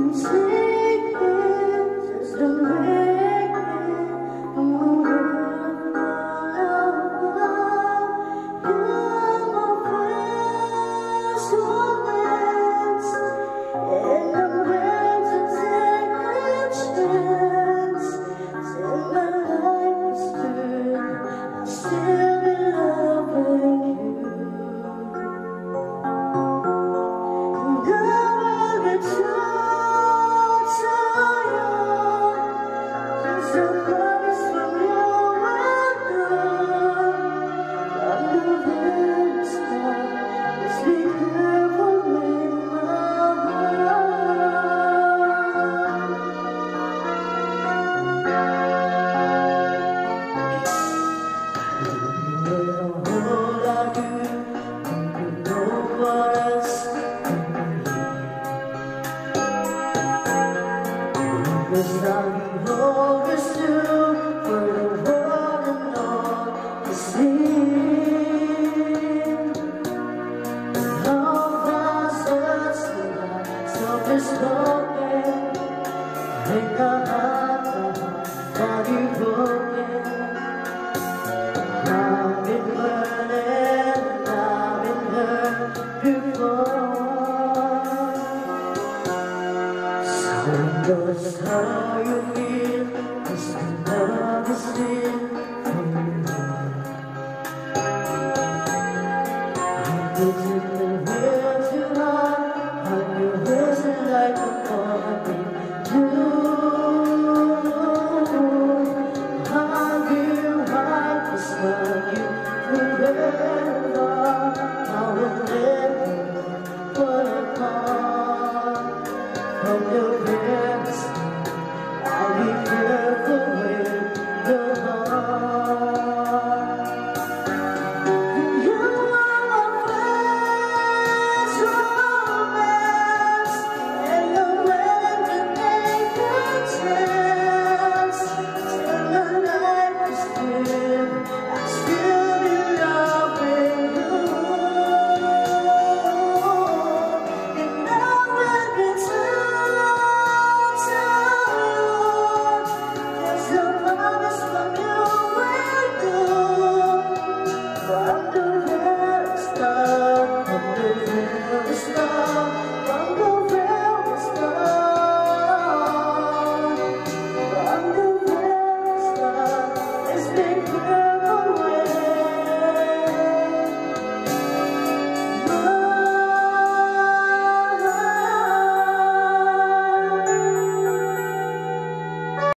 There's nothing overdue for the world and all to see. Love has us self-spoken. Make our heart body broken. I've been burning, I've been hurt before. So it goes how you feel, 'cause love is still